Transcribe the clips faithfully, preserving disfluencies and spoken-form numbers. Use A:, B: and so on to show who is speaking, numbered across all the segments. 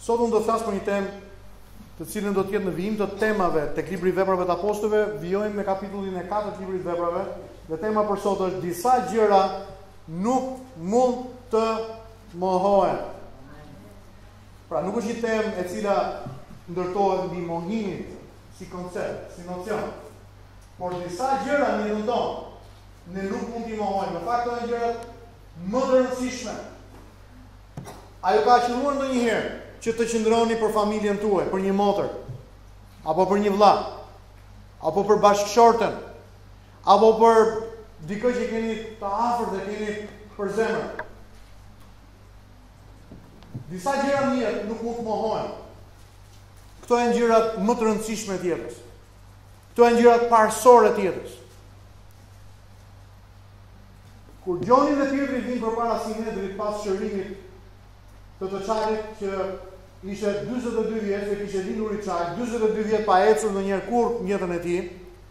A: Sot unë do të flas për një temë të cilën do të jetë në vijim të temave tek libri i Veprave të Apostujve. Vijojmë me kapitullin e katërt të librit të Veprave. Dhe tema për sot është disa gjëra nuk mund të mohohen. Pra nuk është një temë e cila ndërtohet mbi mohimin si koncept, si nocion. Por disa gjëra në jetën tonë ne nuk mund t'i mohojmë. Në fakt janë gjërat më të rëndësishme. Ajo ka qëndruar ndonjëherë që të qëndroni për familjen tuaj, për një motër, apo për një vëlla, apo për bashkëshorten, apo për dikë që keni të afërt dhe keni për zemër. Disa gjëra në jetë nuk mund të mohohen. Këto janë gjërat më të rëndësishme të jetës. Këto janë gjërat parësore të jetës. Kur Gjoni dhe Pietri vinë përpara Sinedrit pas shërimit të të çajit që ishte dyzet e dy vjeç, dhe kishte lindur i çaj, dyzet e dy vjet pa ecur ndonjëherë kurrë në jetën e tij.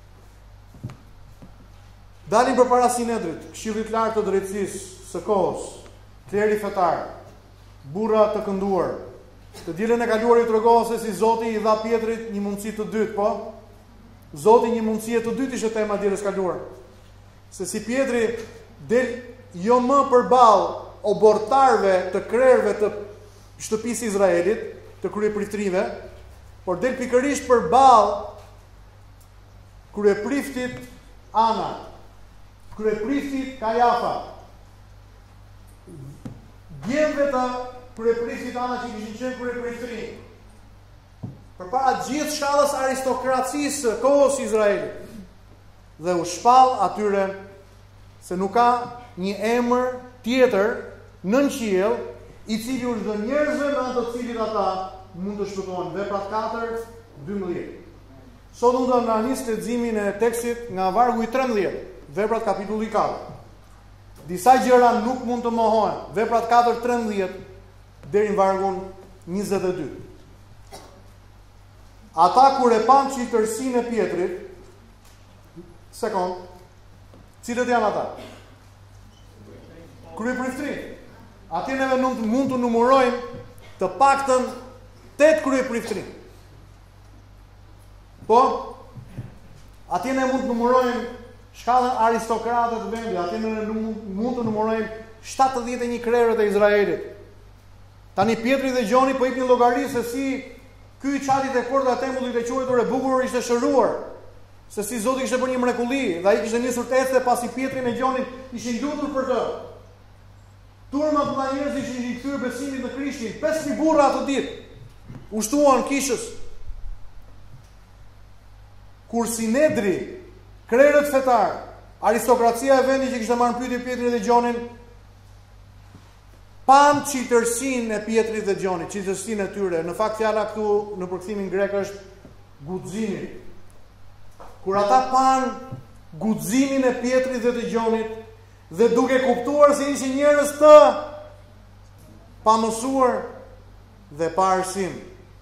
A: Dalin përpara Sinedrit, këshillit lart të drejtësisë së kohës, kleri fetar, burra të kënduar. Të dielën e kaluar i tregohen se si Zoti i dha Pietrit një mundësi të dytë, po. Zoti një mundësi të dytë ishte tema e dielës kaluar. Se si Pietri del jo më përballë obortarve të krerëve të shtëpisë Izraelit, të kryepriftrive, por del pikërisht përballë kryepriftit Ana, kryepriftit Kajafa, djemve të kryepriftit Ana që kishin qenë kryepriftri, përpara gjithë shkallës aristokracisë së kohës Izraelit, dhe u shpall atyre se nuk ka një emër tjetër nën qiell i cili u dhënë njerëzve me anë të cilit ata mund të shpëtohen. Veprat katër dymbëdhjetë. Sot unë do të nis leximin e tekstit nga vargu i trembëdhjetë, Veprat kapitulli katër. Disa gjëra nuk mund të mohohen. Veprat katër trembëdhjetë deri në vargun njëzet e dy. Ata kur e pan çitërsinë e Pietrit, sekond, cilët janë ata? Kryepriftri. Atje neve nuk mund të numërojmë të paktën tetë kryepriftri. Po, atje ne mund të numërojmë shkallën aristokratë të vendit, atje ne mund të numërojmë shtatëdhjetë e një krerët e Izraelit. Tani Pietri dhe Gjoni po ipnin llogari se si ky i çalit e korda e tempullit e quajtur e bukur ishte shëruar. Se si Zoti kishte bërë një mrekulli dhe ai kishte nisur të ecte pasi Pietri me Gjonin ishin lutur për të. Turma të njerëz ishin i kthyer besimit në Krishtin, pesë mijë burra atë ditë. Ushtuan kishës. Kur Sinedri, krerët fetar, aristokracia e vendit që kishte marrë pyetje Pietrin dhe Gjonin, pan çitërsinë e Pietrit dhe Gjonit, çitërsinë e tyre. Në fakt fjala këtu në përkthimin grek është guximi. Kur ata pan guximin e Pietrit dhe të Gjonit, dhe duke kuptuar se ishin njerëz të pamësuar dhe pa arsim,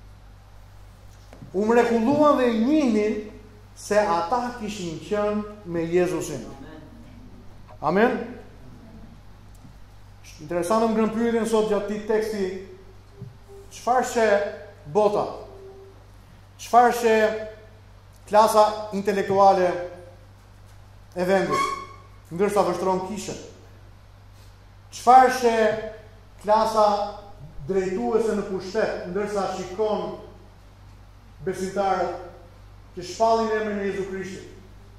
A: u mrekulluan dhe njihnin se ata kishin qenë me Jezusin. Amen. Interesante më ngrën pyetjen sot gjatë këtij teksti, çfarë she bota? Çfarë she klasa intelektuale e vendit? Ndërsa vështron kishën. Çfarë she klasa drejtuese në pushtet, ndërsa shikon besimtarët që shpallin emrin e Jezu Krishtit?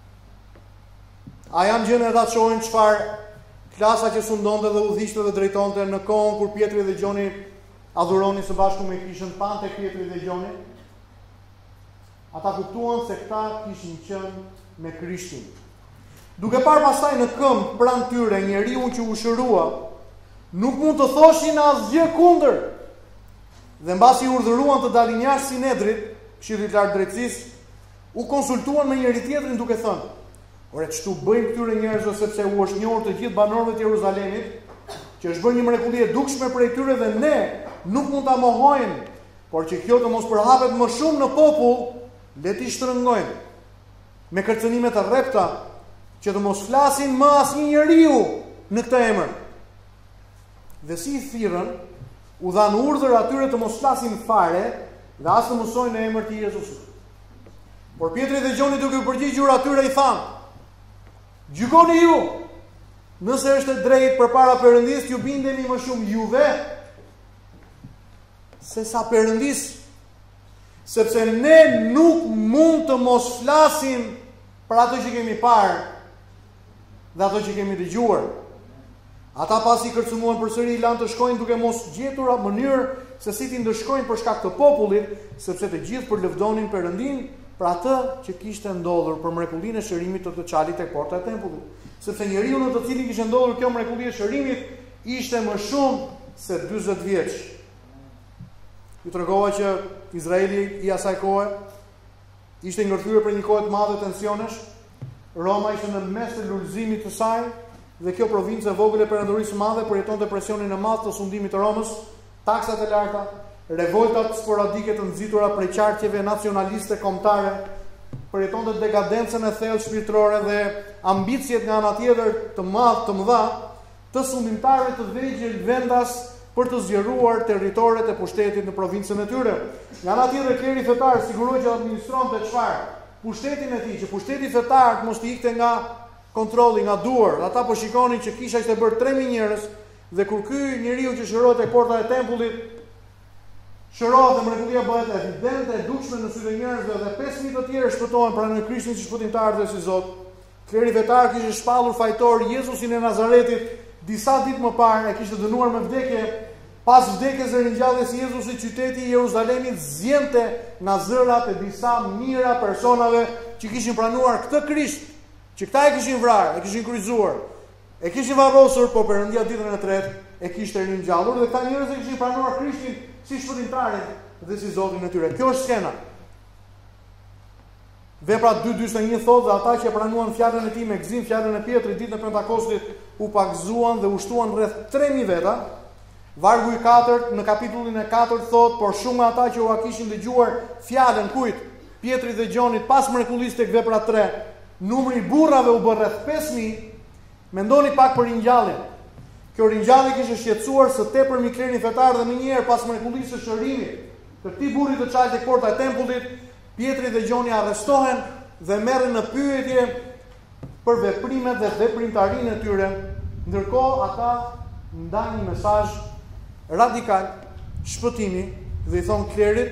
A: A janë gjënë ata të shohin çfarë klasa që sundonte dhe udhëhiqte dhe drejtonte në kohën kur Pietri dhe Gjoni adhuronin së bashku me kishën, pante Pietri dhe Gjoni? Ata kuptuan se këta kishin qenë me Krishtin. Duke parë pastaj në këmbë pranë tyre njeriu që u shërua, nuk mund të thoshin asgjë kundër. Dhe mbasi urdhëruan të dalin jashtë Sinedrit, këshillit lart drejtësisë, u konsultuan me njëri tjetrin duke thënë: "Ore, ç'tu bëjmë këtyre njerëzve sepse u është njohur të gjithë banorëve të Jeruzalemit që është bërë një mrekulli e dukshme prej tyre dhe ne nuk mund ta mohojmë, por që kjo të mos përhapet më shumë në popull, le t'i shtrëngojmë me kërcënime të rrepta, që të mos flasin më asnjë njeriu në këtë emër." Dhe si i thirrën, u dhanë urdhër atyre të mos flasin fare dhe as të mësojnë në emër të Jezusit. Por Pietri dhe Gjoni duke u përgjigjur atyre i thanë: gjykoni ju, nëse është e drejtë përpara Perëndisë, ju bindeni më shumë juve se sa Perëndisë, sepse ne nuk mund të mos flasim për ato që kemi parë dhe ato që kemi dëgjuar. Ata pasi kërcënuan përsëri i lanë të shkojnë duke mos gjetur mënyrë se si t'i ndëshkojnë për shkak të popullit, sepse të gjithë përlëvdonin Perëndin për atë që kishte ndodhur, për mrekullinë e shërimit të të qalit tek porta e tempullit. Sepse njeriu në të cilin kishte ndodhur kjo mrekulli e shërimit ishte më shumë se dyzet vjeç. Ju tregova që Izraeli i asaj kohe ishte ngërthyer për një kohë të madhe tensionesh. Roma ishte në mes të lulëzimit të saj dhe kjo provincë e vogël e Perandorisë së Madhe përjetonte presionin e madh të sundimit të Romës, taksat e larta, revoltat sporadike të nxitura prej qarqeve nacionaliste kombëtare, përjetonte dekadencën e thellë shpirtërore dhe ambicjet nga ana tjetër të madh të mëdha të sundimtarëve të vegjël vendas për të zgjeruar territoret e pushtetit në provincën e tyre. Nga ana tjetër kleri fetar siguroi që administronte çfarë? Pushtetin e tij, që pushteti fetar mos të ikte nga kontrolli, nga duar. Ata po shikonin që kisha ishte bërë tre mijë njerëz dhe kur ky njeriu që shërohet tek porta e tempullit shërohet dhe mrekullia bëhet evidente, e dukshme në sytë e njerëzve dhe pesë mijë të tjerë shpëtohen pranojnë Krishtin si shpëtimtar dhe si Zot. Kleri fetar kishte shpallur fajtor Jezusin e Nazaretit disa ditë më parë, e kishte dënuar me vdekje. Pas vdekjes së ringjalljes së Jezusit, qyteti i Jeruzalemit zjente nga zërat e disa mijëra personave që kishin pranuar këtë Krisht, që këta e kishin vrarë, e kishin kryqëzuar, e kishin varrosur, po Perëndia ditën e tretë e kishte ringjallur dhe këta njerëz e kishin pranuar Krishtin si shpëtimtarin dhe si Zotin e tyre. Kjo është skena. Vepra dy gjysmë një thotë dhe ata që pranuan fjalën e tij me gëzim, fjalën e Pietrit ditën e Pentakostit, u pagzuan dhe ushtuan rreth tre mijë veta. Vargu i katërt në kapitullin e katërt thotë, por shumë nga ata që u kishin dëgjuar fjalën kujt? Pietrit dhe Gjonit pas mrekullisë tek vepra tre, numri i burrave u bë rreth pesë mijë. Mendoni pak për ringjalljen. Kjo ringjallje kishte shqetësuar së tepër klerin fetar dhe më njëherë pas mrekullisë së shërimit të këtij burri të çajt tek porta e tempullit, Pietri dhe Gjoni arrestohen dhe merren në pyetje për veprimet dhe veprimtarinë e tyre, ndërkohë ata ndajnë një mesazh radikal shpëtimi dhe i thon klerit: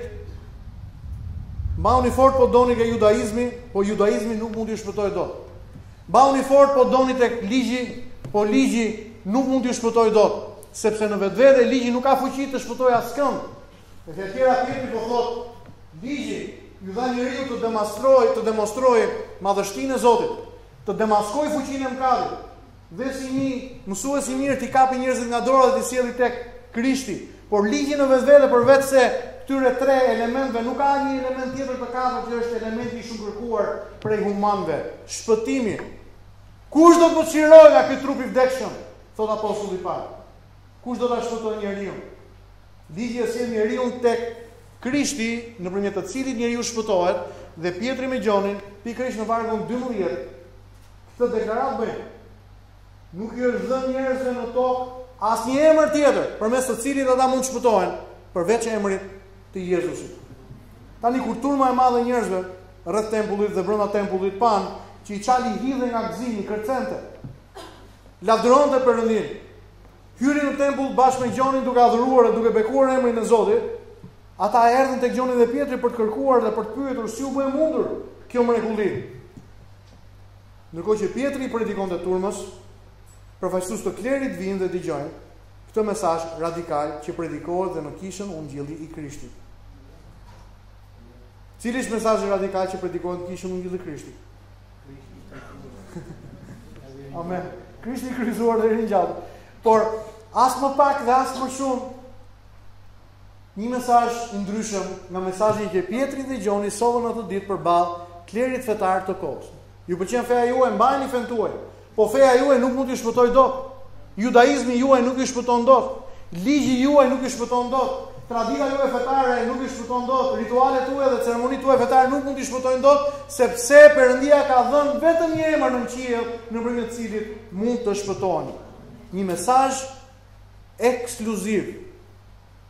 A: mbauni fort po doni ke judaizmi, po judaizmi nuk mund t'ju shpëtojë dot. Mbauni fort po doni tek ligji, po ligji nuk mund t'ju shpëtojë dot, sepse në vetvete ligji nuk ka fuqi të shpëtojë askënd. Dhe tjera Pietri po thotë: ligji ju dha njeriu të demonstrojë, të demonstrojë madhështinë e Zotit, të demaskojë fuqinë e mëkatit. Dhe si një mësues i mirë t'i kapi njerëzit nga dora dhe t'i sjellë tek Krishti. Por ligji në vetvete përveç se këtyre tre elementeve nuk ka një element tjetër të katërt që është elementi i shumë kërkuar prej humanëve, shpëtimi. Kush do të më çlirojë nga ky trup i vdekshëm? Thot apostulli Paul. Kush do ta shpëtojë njeriu? Ligji e sjell njeriu tek Krishti, nëpërmjet të cilit njeriu shpëtohet, dhe Pietri me Gjonin, pikërisht në vargun dymbëdhjetë, këtë deklaratë bëjnë. Nuk i është dhënë njerëzve në tokë asnjë emër tjetër përmes të cilit ata mund të shpëtohen përveç emrit të Jezusit. Tani kur turma e madhe njerëzve rreth tempullit dhe brenda tempullit pan që i çali hidhe nga gëzimi, kërcente, lavdëronte Perëndin, hyri në tempull bashkë me Gjonin duke adhuruar dhe duke bekuar emrin e Zotit, ata erdhën tek Gjoni dhe Pietri për të kërkuar dhe për të pyetur si u bë mundur kjo mrekulli. Ndërkohë që Pietri i predikonte turmës, përfaqësues të klerit vinë dhe dëgjojnë këtë mesazh radikal që predikohet dhe në kishën Ungjilli i Krishtit. Cili është mesazhi radikal që predikohet në kishën Ungjilli i Krishtit? Amen. Krishti i kryqëzuar dhe i ringjallur. Por as më pak dhe as më shumë një mesazh i ndryshëm nga mesazhi që Pietri dhe Gjoni sollën atë ditë përballë klerit fetar të kohës. Ju pëlqen feja juaj, mbajini fen tuaj. Po feja juaj nuk mund t'ju shpëtojë dot. Judaizmi juaj nuk ju shpëton dot. Ligji juaj nuk ju shpëton dot. Tradita juaj fetare nuk ju shpëton dot. Ritualet tuaja dhe ceremonitë tuaja fetare nuk mund t'ju shpëtojnë dot, sepse Perëndia ka dhënë vetëm një emër në qiell nëpërmjet të cilit mund të shpëtoheni. Një mesazh ekskluziv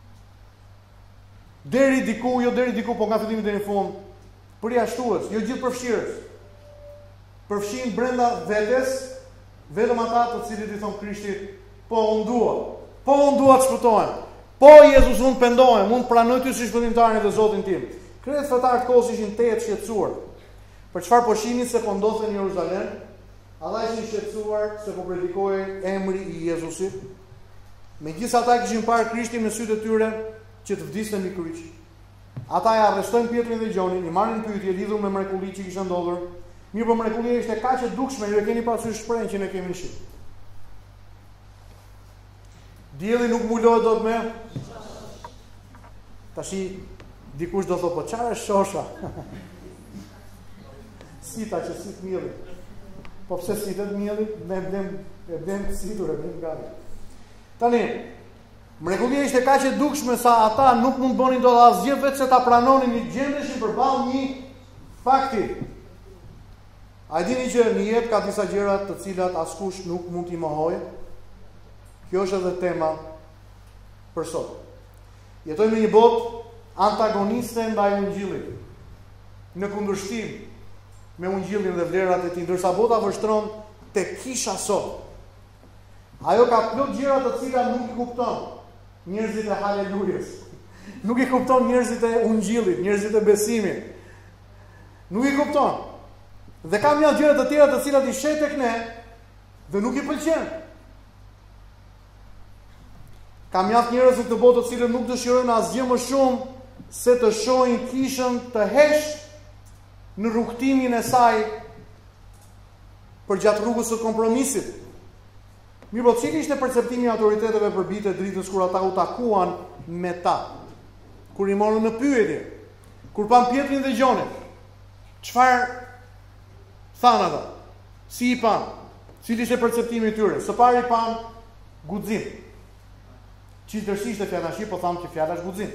A: deri diku, jo deri diku, po nga fillimi deri në fund, përjashtues, jo gjithë përfshirës. Përfshin brenda vetes, vetëm ata të cilët i thon Krishtit, po unë dua. Po unë dua të shpëtohem. Po Jezus unë pendohem, unë pranoj ty si shpëtimtarin dhe Zotin tim. Krejt fetarët kohës ishin të jetë shqetësuar. Për çfarë po shihnin se po ndodhte në Jeruzalem? Ata ishin shqetësuar se po predikohej emri i Jezusit. Megjithatë kishin parë Krishtin me sytë e tyre që të vdiste mbi kryq. Ata e arrestojnë Pietrin dhe Gjonin, i marrin pyetje lidhur me mrekullitë që kishte ndodhur. Mirë, po mrekullia ishte kaq e dukshme, ju e keni parasysh shprehjen që ne kemi në Shqip. Dielli nuk mulohet dot më. Tashi dikush do thotë, po çfarë është shosha? Sita që sit mielli. Po pse sitet mielli? Ne blem, e blem situr, e blem gati. Tani, mrekullia ishte kaq e dukshme sa ata nuk mund bënin dot asgjë vetë se ta pranonin, një gjendeshin përballë një fakti. A dini që në jetë ka disa gjëra të cilat askush nuk mund t'i mohojë? Kjo është edhe tema për sot. Jetojmë në një botë antagoniste ndaj Ungjillit, në kundërshtim me Ungjillin dhe vlerat e tij, ndërsa bota vështron tek kisha sot. Ajo ka plot gjëra të cilat nuk i kupton njerëzit e halelujës. Nuk i kupton njerëzit e Ungjillit, njerëzit e besimit. Nuk i kupton. Dhe ka mjaft gjëra të tjera të cilat i sheh tek ne dhe nuk i pëlqen. Ka mjaft njerëz në këtë botë të cilët nuk dëshirojnë asgjë më shumë se të shohin kishën të hesht në rrugtimin e saj për gjatë rrugës së kompromisit. Mirë, po cili ishte perceptimi i autoriteteve për bitë e dritës kur ata u takuan me ta? Kur i morën në pyetje, kur pan Pietrin dhe Gjonin, çfarë thanë ata? Si i pan? Cili ishte perceptimi i tyre? Së pari pan guxim. Qitërsisht e fjala shqip, po thamë që fjala është guxim.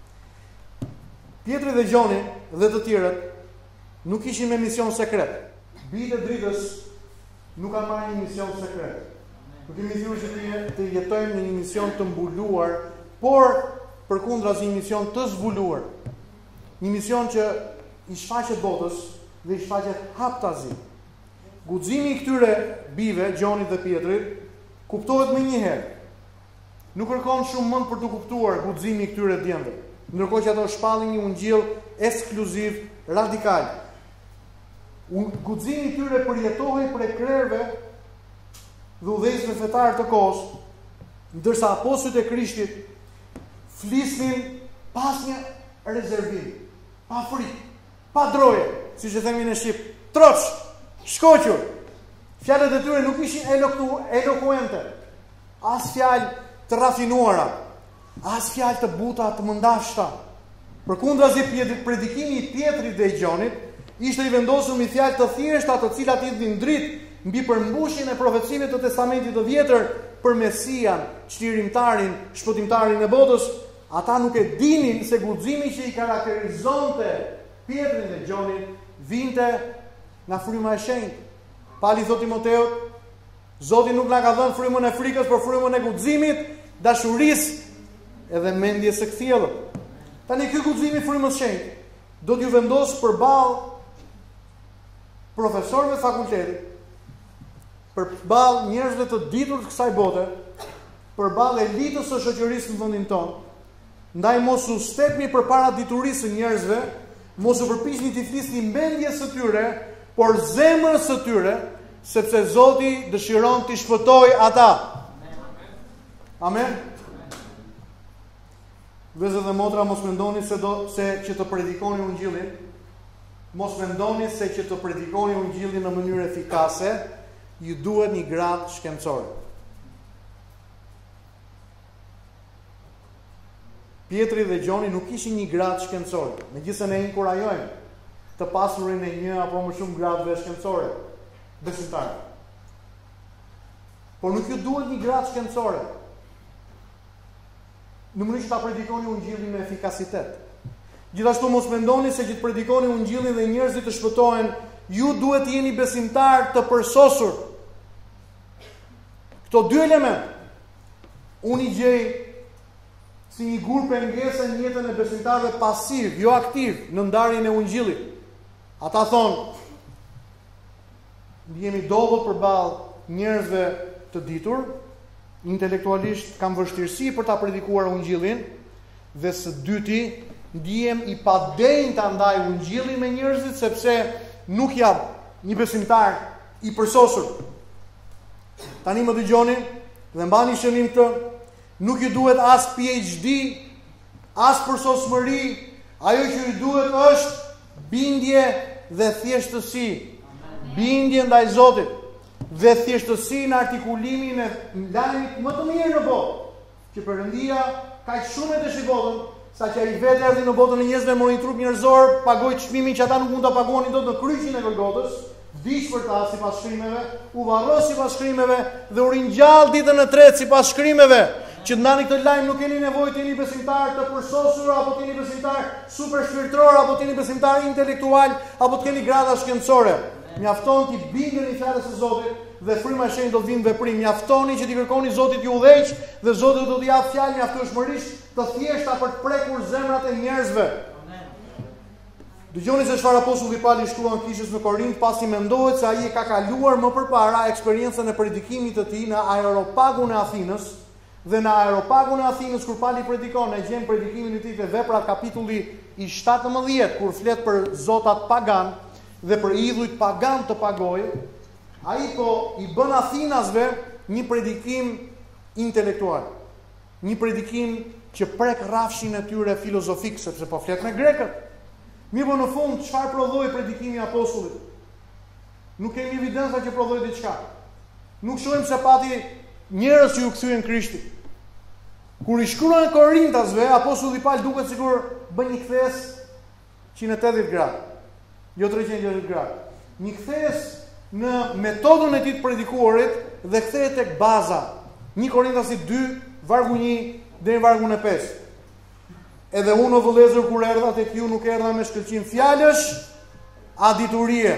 A: Pietri dhe Gjoni dhe të tjerët nuk ishin me mision sekret. Bitë e dritës nuk kanë marrë një mision sekret. Nuk kemi thënë që të, të jetojmë në një mision të mbuluar, por përkundrazi një mision të zbuluar. Një mision që i shfaqet botës dhe i shfaqet haptazi. Guximi i këtyre bive, Gjonit dhe Pietrit, kuptohet më një herë. Nuk kërkon shumë mend për të kuptuar guximi i këtyre djemve, ndërkohë që ato shpallin një ungjill ekskluziv, radikal. Guximi i tyre përjetohej për krerëve dhe udhëheqësve fetar të kohës, ndërsa apostujt e Krishtit flisnin pas një rezervim, pa frikë, pa droje, siç e themi në shqip, troç, shkoqur. Fjalët e tyre nuk ishin elokuente, as fjalë të rafinuara, as fjalë të buta të mëndafshta. Përkundrazi predikimi i Pietrit dhe i Gjonit ishte i vendosur mbi fjalë të thjeshta, të cilat i ndin dritë mbi përmbushjen e profecive të Testamentit të Vjetër për Mesian, çlirimtarin, shpëtimtarin e botës. Ata nuk e dinin se guximi që i karakterizonte Pietrin dhe Gjonin vinte nga fryma e shenjtë. Pali thot Timoteut, Zoti nuk na ka dhënë frymën e frikës, por frymën e guximit, dashurisë edhe mendjes së kthjellët. Tani ky guximi i frymës së shenjtë do t'ju vendos përballë profesorëve të fakultetit, përballë njerëzve të ditur të kësaj bote, përballë elitës së shoqërisë në vendin tonë. Ndaj mos u stekni përpara diturisë së njerëzve, mos u përpiqni të flisni mendjes së tyre, por zemrës së tyre, sepse Zoti dëshiron t'i shpëtojë ata. Amen. Vëllezër dhe motra, mos mendoni se do se që të predikoni ungjillin, mos mendoni se që të predikoni ungjillin në mënyrë efikase, ju duhet një gradë shkencore. Pietri dhe Gjoni nuk ishin një gradë shkencore, megjithëse ne inkurajojmë të pasurin e një apo më shumë gradëve shkencore besimtarë. Por nuk ju duhet një gradë shkencore në mënyrë që ta predikoni ungjillin me efikasitet. Gjithashtu mos mendoni se që të predikoni ungjillin dhe njerëzit të shpëtohen, ju duhet të jeni besimtar të përsosur. Këto dy element unë i gjej si një gur pengese në jetën e besimtarëve pasiv, jo aktiv, në ndarjen e ungjillit. Ata thonë, jemi dobët përballë njerëzve të ditur, intelektualisht kam vështirësi për ta predikuar ungjillin, dhe së dyti, ndihem i padenjta ndaj ungjillit me njerëzit sepse nuk jam një besimtar i përsosur. Tani më dëgjoni dhe mbani shënim këtë, nuk ju duhet as P H D, as përsosmëri, ajo që ju duhet është bindje dhe thjeshtësi. Bindje ndaj Zotit dhe thjeshtësi në artikulimin e lajmit më të mirë në botë, që Perëndia ka shumë të shibotën, sa që ai vetë erdhi në botën e njerëzve, mori një trup njerëzor, pagoi çmimin që ata nuk mund ta paguanin dot në kryqin e Golgotës, vdiq për ta sipas shkrimeve, u varros sipas shkrimeve dhe u ringjall ditën e tretë sipas shkrimeve. Që të ndani këtë lajm nuk keni nevojë të jeni besimtar të përsosur, apo të jeni besimtar super shpirtëror, apo të jeni besimtar intelektual, apo të keni grada shkencore. Mjafton ti bindeni fjalës së Zotit dhe fryma e shenjtë do të vinë veprim. Mjaftoni që ti kërkoni Zotit ju udhëheq dhe Zoti do t'i jap fjalë mjaftueshmërisht të thjeshta për të prekur zemrat e njerëzve. Dëgjoni se çfarë apostulli Pauli shkruan kishës në Korint, pasi mendohet se ai e ka kaluar më përpara eksperiencën e predikimit të tij në Areopagun e Athinës. Dhe në Areopagun e Athinës kur Pauli predikon, e gjen predikimin e tij te Veprat kapitulli i shtatëmbëdhjetë kur flet për zotat pagan dhe për idhujt pagan të pagoj, ai po i bën Athinasve një predikim intelektual, një predikim që prek rrafshin e tyre filozofik, sepse po flet me grekët. Mirë, në fund çfarë prodhoi predikimi i apostullit? Nuk kemi evidenca që prodhoi diçka. Nuk shohim se pati njerëz që u kthyen Krishtit. Kur i shkruan Korintasve, apostulli Paul duket sikur bën një kthes njëqind e tetëdhjetë gradë, jo treqind e gjashtëdhjetë gradë. Një kthes në metodën e tij të predikuarit dhe kthehet tek baza. një Korintasi dy, vargu një deri në vargun e pesë. Edhe unë o vëllezër kur erdha tek ju nuk erdha me shkëlqim fjalësh, a diturie.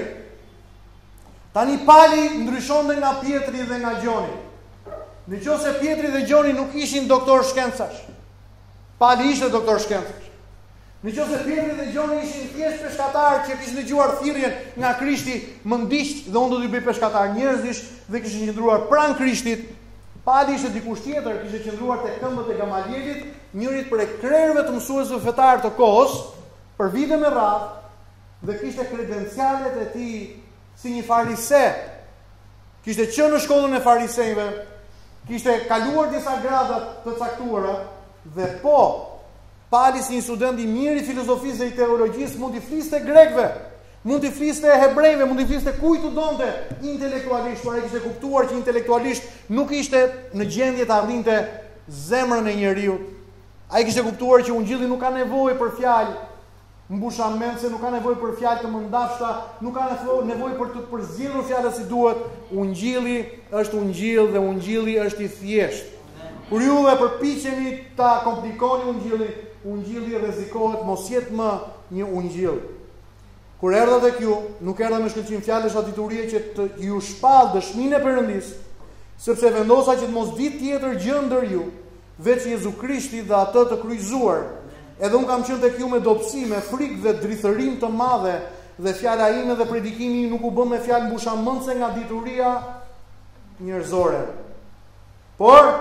A: Tani Pali ndryshonte nga Pietri dhe nga Gjoni. Në qoftë se Pietri dhe Gjoni nuk ishin doktor shkencash, Pali ishte doktor shkencash. Në qoftë se Pietri dhe Gjoni ishin thjesht peshkatarë që kishin dëgjuar thirrjen nga Krishti, më ndiq dhe unë do t'i bëj peshkatar njerëzish dhe kishin qëndruar pranë Krishtit, Pali ishte dikush tjetër, kishte qëndruar tek këmbët e Gamalielit, njërit prej krerëve të mësuesve fetar të kohës, për vite me radhë, dhe kishte kredencialet e tij si një farise. Kishte qenë në shkollën e farisejve, kishte kaluar disa grada të caktuara dhe po, Pali si një student i mirë i filozofisë dhe i teologjisë mund t'i fliste grekëve, mund t'i fliste hebrejve, mund t'i fliste kujt u donte intelektualisht, por ai kishte kuptuar që intelektualisht nuk ishte në gjendje të arrinte zemrën e njeriu. Ai kishte kuptuar që ungjilli nuk ka nevojë për fjalë mbushamendse, nuk ka nevojë për fjalë të mëndafshta, nuk ka nevojë për të përzgjedhur fjalët si duhet. Ungjilli është ungjill dhe ungjilli është i thjeshtë. Kur ju dhe përpiqeni ta komplikoni ungjillin, ungjilli rrezikohet mos jetë më një ungjill. Kur erdha tek ju, nuk erdha me shkëlqim fjalësh a diturie që të ju shpall dëshminë e Perëndisë, sepse vendosa që të mos vi tjetër gjë ndër ju, veç Jezu Krishti dhe atë të kryqëzuar. Edhe un kam qenë tek ju me dobësi, me frikë dhe drithërim të madhe, dhe fjala ime dhe predikimi nuk u bë me fjalë mbushamendse nga dituria njerëzore. Por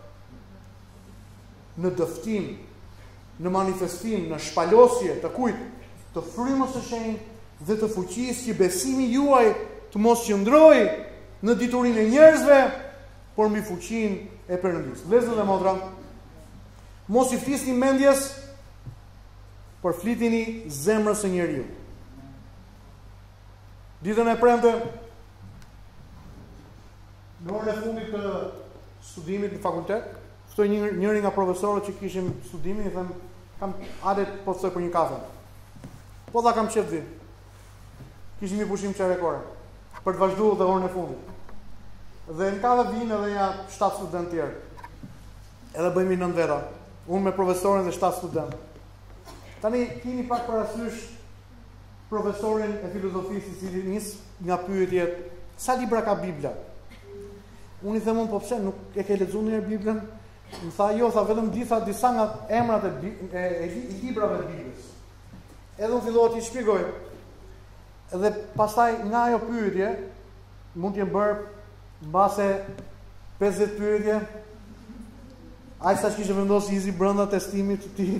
A: në dëftim, në manifestim, në shpalosje të kujt? Të frymës së shenjtë dhe të fuqisë që besimi juaj të mos qëndrojë në diturinë e njerëzve, por mbi fuqinë e Perëndisë. Vëllezër dhe motra, mos i flisni mendjes, por flitini zemrës së njeriu. Ditën e premte, në orën e fundit të studimit në fakultet, ftoi një njëri nga profesorët që kishin studimin, i them, kam adet po të thoj për një kafe. Po dha kam qef vi. Kishim një pushim çarekore për të vazhduar dhe orën e fundit. Dhe në kafe vinë edhe ja shtatë studentë tjerë. Edhe bëjmë nëntë veta. Unë me profesorin dhe shtatë studentë. Tani keni pak parasysh profesorin e filozofisë i cili nis nga pyetjet, sa libra ka Bibla? Unë i them, po pse nuk e ke lexuar ndonjëherë Biblën? Më tha, jo, tha vetëm disa disa nga emrat e, e, e, e librave të Biblës. Edhe unë fillova t'i shpjegoj. Edhe pastaj nga ajo pyetje mund t'jem bërë mbase pesëdhjetë pyetje. Ai sa kishte vendosur izi brenda testimit të tij.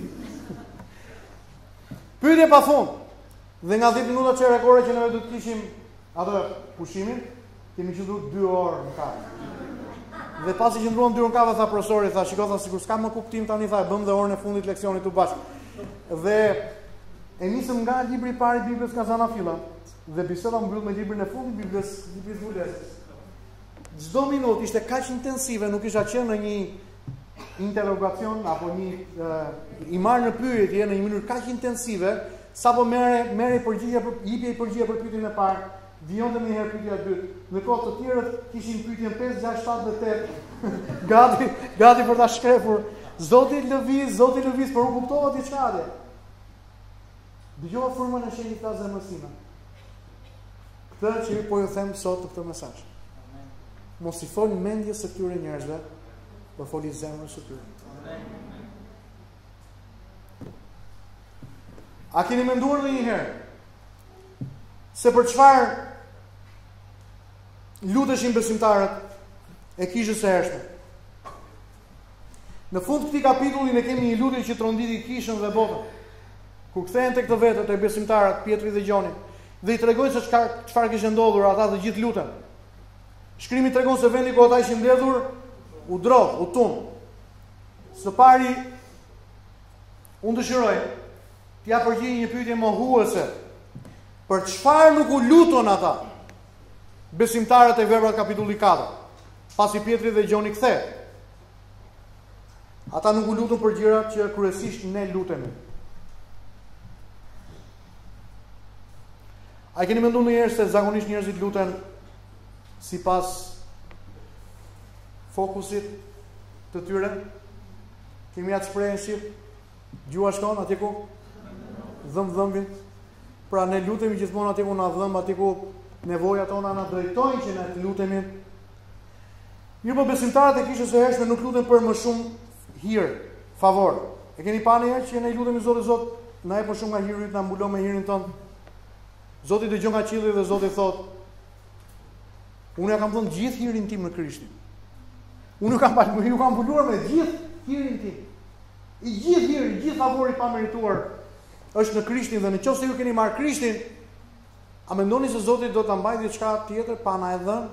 A: Pyetje pa fund. Dhe nga dhjetë minuta çerekore që ne do të kishim atë pushimin, kemi qenë dy orë në kafe. Dhe pasi që ndruan dy orë në kafe, tha profesori, tha, shiko, tha, sikur s'ka më kuptim tani, tha, e bëm dhe orën e fundit leksionit të bashkë. Dhe e nisëm nga libri i parë i Biblës nga Zana Filla, dhe biseda mbyll me librin e fundit të Biblës, libri i Zulesës. Çdo minutë ishte kaq intensive, nuk isha qenë në një interrogacion apo një uh, i marrë në pyetje në një mënyrë kaq intensive, sapo merre merre përgjigje për jepje i përgjigje për pyetjen e parë. Vijonte më një herë pyetja e dytë. Në kohë të tjerët kishin pyetjen pesë, gjashtë, shtatë dhe tetë. Gati, gati për ta shkrepur. Zoti lëviz, Zoti lëviz, por u kuptova diçka atje. Dëgjova frymën e shenjtë të zemërsimit. Këtë që po ju them sot të këtë mesazh. Mos i fol mendjes së këtyre njerëzve, por foli zemrën së tyre. A keni menduar ndonjëherë se për çfarë luteshin besimtarët e kishës së hershme? Në fund të këtij kapitulli ne kemi një lutje që tronditi kishën dhe botën. Kur kthehen tek të vetët e besimtarët Pietri dhe Gjoni, dhe i tregojnë se çfarë çfarë kishte ndodhur, ata të gjithë lutën. Shkrimi tregon se vendi ku ata ishin mbledhur u drodh, u tun. Së pari unë dëshiroj t'ja përgjigj një pyetje mohuese. Për çfarë nuk u luton ata? Besimtarët e Veprat kapitulli katër. Pasi Pietri dhe Gjoni kthehet. Ata nuk u lutën për gjëra që kryesisht ne lutemi. A keni menduar ndonjëherë se zakonisht njerëzit luten sipas fokusit të tyre? Kemi atë shprehjen shqip, gjua shkon atje ku dhëm dhëmbin. Pra ne lutemi gjithmonë atje ku na dhëm, atje ku nevojat tona na drejtojnë që ne të lutemi. Mirë, po besimtarët e kishës së hershme nuk luten për më shumë hir, favor. E keni pa ndonjëherë që ne i lutemi Zotit, Zot, na jep më shumë nga hiri, na mbulon me hirin ton. Zoti dëgjon nga qielli dhe Zoti thot: unë ja kam dhënë gjithë hirin tim në Krishtin. Unë ju kam palë, ju kam mbuluar me gjithë hirin tim. I gjithë hiri, i gjithë favori pa merituar është në Krishtin, dhe nëse ju keni marrë Krishtin, a mendoni se Zoti do ta mbajë diçka tjetër pa na e dhënë?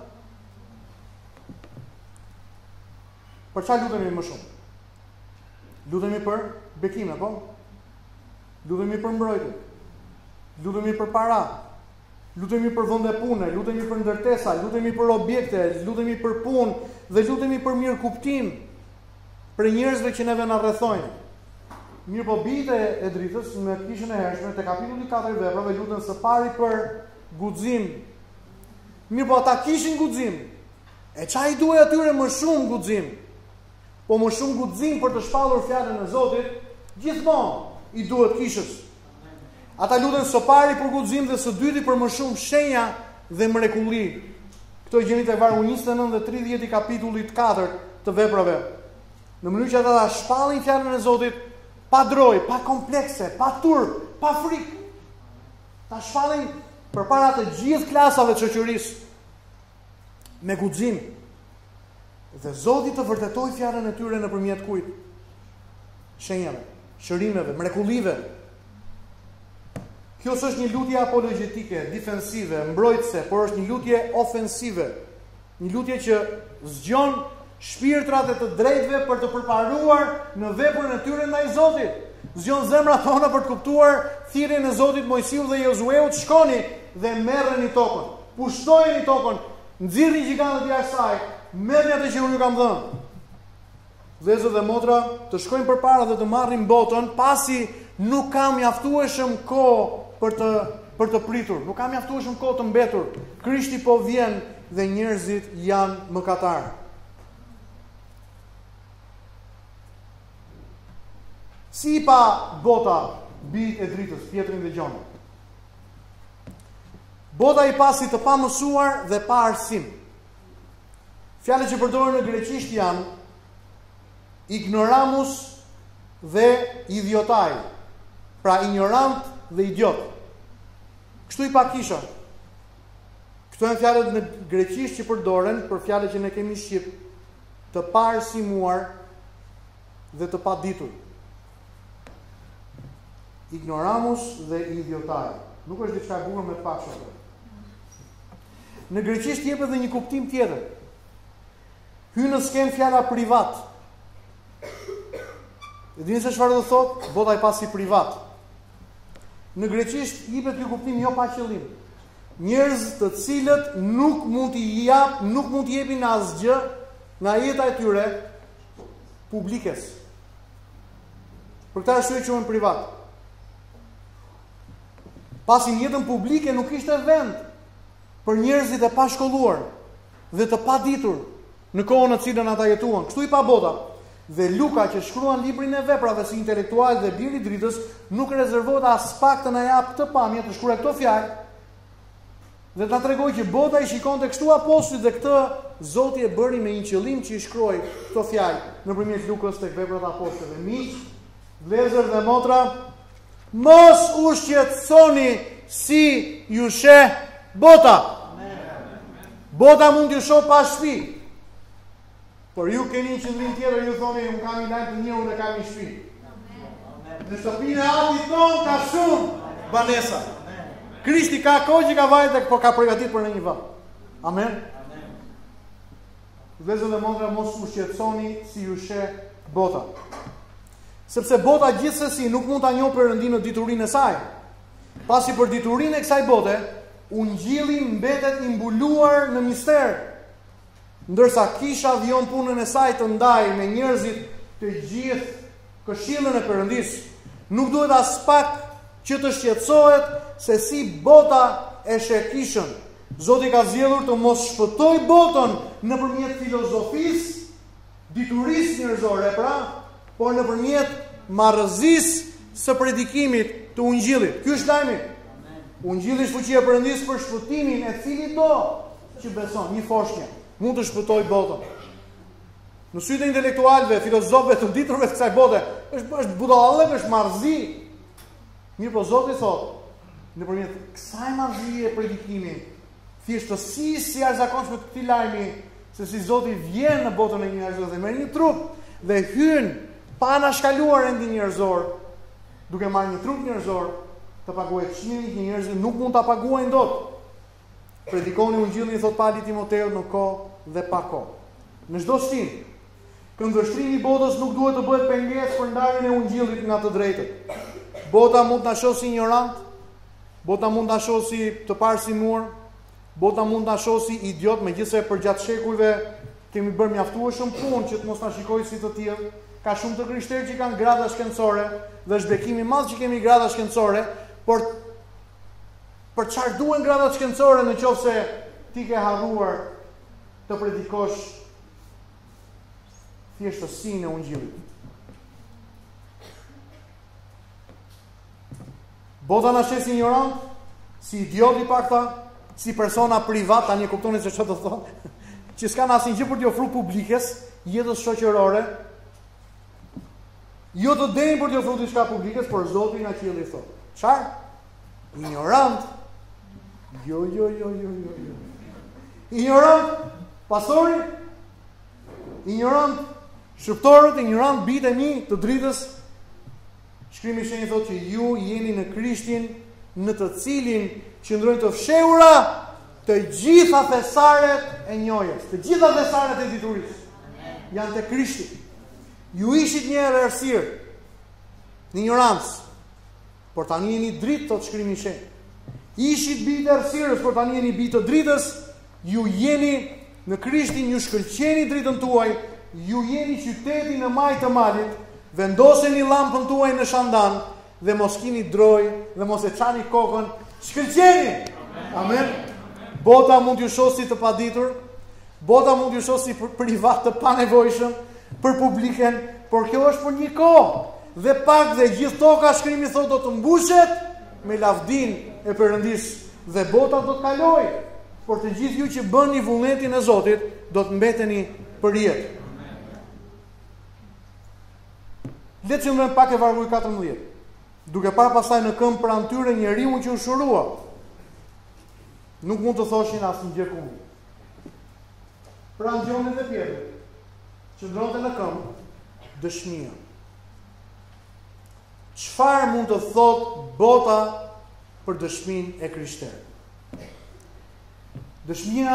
A: Për çfarë lutemi më shumë? Lutemi për bekime, po? Lutemi për mbrojtje. Lutemi për para. Lutemi për vende pune, lutemi për ndërtesa, lutemi për objekte, lutemi për punë dhe lutemi për mirë kuptim për njerëzve që neve na rrethojnë. Mirë, po bijtë e dritës në kishën e hershme te kapitulli katër i Veprave lutën së pari për guxim. Mirë, po ata kishin guxim. E çfarë i duhet atyre më shumë guxim? Po më shumë guxim për të shpallur fjalën e Zotit, gjithmonë i duhet kishës. Ata lutën së pari për guxim dhe së dyti për më shumë shenja dhe mrekulli. Këto e gjeni te vargu njëzet e nëntë dhe tridhjetë i kapitullit katër të Veprave. Në mënyrë që ata ta shpallin fjalën e Zotit pa droj, pa komplekse, pa turp, pa frikë. Ta shpallin përpara të gjithë klasave të shoqërisë me guxim. Dhe Zoti të vërtetoj fjalën e tyre nëpërmjet kujt? Shenjave, shërimeve, mrekullive. Kjo është një lutje apologetike, defensive, mbrojtëse, por është një lutje ofensive. Një lutje që zgjon shpirtrat e të drejtëve për të përparuar në veprën e tyre ndaj Zotit. Zgjon zemrat tona për të kuptuar thirrjen e Zotit Mojsiu dhe Josueut: shkoni dhe merreni tokën, pushtojeni tokën, nxirrni gjigantët jashtë saj, merrni atë që unë ju kam dhënë. Vëllezër dhe motra, të shkojmë përpara dhe të marrim botën pasi nuk ka mjaftueshëm kohë për të për të pritur, nuk ka mjaftueshëm kohë të mbetur. Krishti po vjen dhe njerëzit janë mëkatarë. Si pa bota bijtë e dritës, Pietrin dhe Gjonin? Bota i pasi të pamësuar dhe pa arsim. Fjalët që përdoren në greqisht janë ignoramus dhe idiotai. Pra ignorant dhe idiot. Kështu i pa kisha. Këto janë fjalët në greqisht që përdoren për fjalët që ne kemi shqip, të parsimuar dhe të paditur. Ignoramus dhe idiotai. Nuk është diçka e bukur me pak shoqë. Në greqisht jepet edhe një kuptim tjetër. Hyn në sken fjala privat. E dini se çfarë do thotë? Bota e pasi privat. Në greqisht jepet ky kuptim jo pa qëllim. Njerëz të cilët nuk mund t'i jap, nuk mund t'i jepin asgjë nga jeta e tyre publikes. Për këtë arsye quhen privat. Pasi në jetën publike nuk ishte vend për njerëzit e pashkolluar dhe të paditur në kohën në cilën ata jetuan. Kështu i pa bota. Dhe Luka që shkruan librin e veprave si intelektual dhe biri i dritës nuk rezervohet as pak të na jap këtë pamje të shkruaj këto fjalë. Dhe ta tregoj që bota i shikonte kështu apostujt dhe këtë Zoti e bëri me një qëllim që i shkruaj këto fjalë nëpërmjet Lukës tek Veprat e Apostujve. Miq, vëllezër dhe motra, mos u shqetësoni si ju sheh bota. Bota mund t'ju shoh pa shtëpi. Por ju keni një qëllim tjetër, ju thoni un kam një lajm të mirë, unë kam një shtëpi. Në shtëpinë e atit ton ka shumë banesa. Krishti ka kohë që ka vajtë, por ka përgatitur për në një vend. Amen. Vëllezër dhe motra, mos u shqetësoni si ju sheh bota. Sepse bota gjithsesi nuk mund ta njohë Perëndin në diturinë e saj. Pasi për diturinë e kësaj bote, ungjilli mbetet i mbuluar në mister. Ndërsa kisha vjon punën e saj të ndaj me njerëzit të gjithë këshillën e Perëndis, nuk duhet as pak që të shqetësohet se si bota e sheh kishën. Zoti ka zgjedhur të mos shpëtoj botën nëpërmjet filozofisë, diturisë njerëzore, pra, por nëpërmjet marrëzisë së predikimit të ungjillit. Ky është lajmi. Ungjilli është fuqia e Perëndis për shpëtimin e cilit do që beson, një foshnjë mund të shpëtoj botën. Në sytë e intelektualëve, filozofëve të diturve të kësaj bote, është është budallëk, është marrëzi. Mirë po Zoti thotë, nëpërmjet kësaj marrëzie e predikimit, thjeshtësisë si jashtëzakonshme të këtij lajmi, se si Zoti vjen në botën e njerëzve dhe merr një trup dhe hyn pa anashkaluar rendin njerëzor, duke marrë një trup njerëzor, të paguajë çmimin që njerëzit nuk mund ta paguajnë dot. Predikoni ungjillin, thot Pali Timoteut, në kohë dhe pa kohë. Në çdo stin, këndvështrimi i botës nuk duhet të bëhet pengesë për ndarjen e ungjillit nga të drejtët. Bota mund ta shohë si ignorant, bota mund ta shohë si të parsimuar, bota mund ta shohë si idiot, megjithëse përgjatë shekujve kemi bërë mjaftueshëm punë që të mos na shikojë si të tillë. Ka shumë të krishterë që kanë grada shkencore dhe është bekim i madh që kemi grada shkencore, por për çfarë duhen gradat shkencore në qoftë se ti ke harruar të predikosh thjeshtësinë e ungjillit? Bota na sheh si ignorant, si idiot i pakta, si persona privat, tani e kuptoni se çfarë do thonë, që s'kan asnjë gjë për t'i ofruar publikes, jetës shoqërore, jo të denë për t'i ofruar diçka publikes, por Zoti nga qielli thotë. Çfarë? Ignorant. Jo, jo, jo, jo, jo, jo. Ignorant pastori, ignorant shërptorët, ignorant bitë e mi të dritës. Shkrimi i Shenjtë thotë që ju jeni në Krishtin, në të cilin qëndrojnë të fshehura të gjitha thesaret e njohjes, të gjitha thesaret e diturisë. Janë te Krishti. Ju ishit një herë errësirë, në ignorancë, por tani jeni dritë, thotë Shkrimi i Shenjtë. Ishit bitë e errësirës, por tani jeni bitë të dritës. Ju jeni në Krishtin, ju shkëlqeni dritën tuaj, ju jeni qyteti në majtë të malit, vendoseni llampën tuaj në shandan dhe mos kini droj dhe mos e çani kokën, shkëlqeni. Amen. Bota mund t'ju shohë si të paditur, bota mund t'ju shohë si privat të panevojshëm për publiken, por kjo është për një kohë. Dhe pak dhe gjithë toka, Shkrimi thotë, do të mbushet me lavdin e Perëndis dhe bota do të kalojë, por të gjithë ju që bëni vullnetin e Zotit do të mbeteni për jetë. Le të qëndrojmë pak e vargu i katërmbëdhjetë. Duke parë pastaj në këmbë pranë tyre njeriu që u shurua. Nuk mund të thoshin asnjë gjë kundër. Pranë Gjonit dhe Pjetrit, qëndronte në këmbë dëshmia. Çfarë mund të thotë bota për dëshminë e krishterëve? Dëshmia